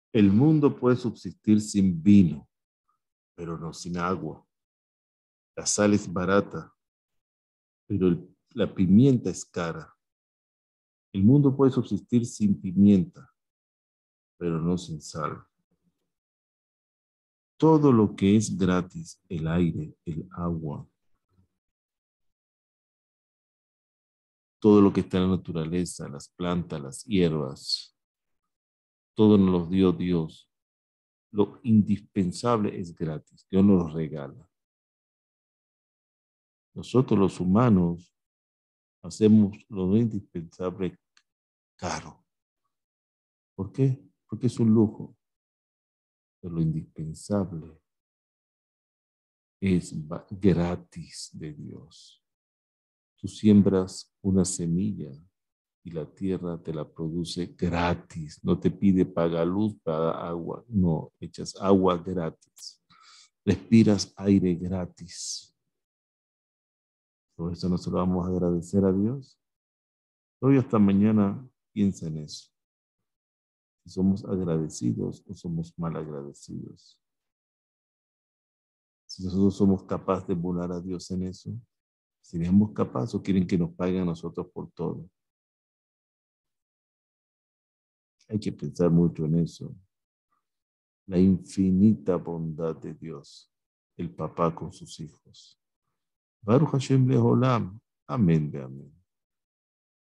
El mundo puede subsistir sin vino, pero no sin agua. La sal es barata, pero la pimienta es cara. El mundo puede subsistir sin pimienta, pero no sin sal. Todo lo que es gratis, el aire, el agua, todo lo que está en la naturaleza, las plantas, las hierbas, todo nos lo dio Dios. Lo indispensable es gratis, Dios nos lo regala. Nosotros los humanos hacemos lo no indispensable caro. ¿Por qué? Porque es un lujo. Pero lo indispensable es gratis de Dios. Tú siembras una semilla y la tierra te la produce gratis. No te pide paga luz, paga agua. No, echas agua gratis. Respiras aire gratis. Por eso nosotros vamos a agradecer a Dios. Hoy hasta mañana piensa en eso. Si somos agradecidos o somos mal agradecidos. Si nosotros somos capaces de volar a Dios en eso, ¿seríamos capaces o quieren que nos paguen a nosotros por todo? Hay que pensar mucho en eso. La infinita bondad de Dios, el papá con sus hijos. Baruch Hashem Leholam. Amén, amén.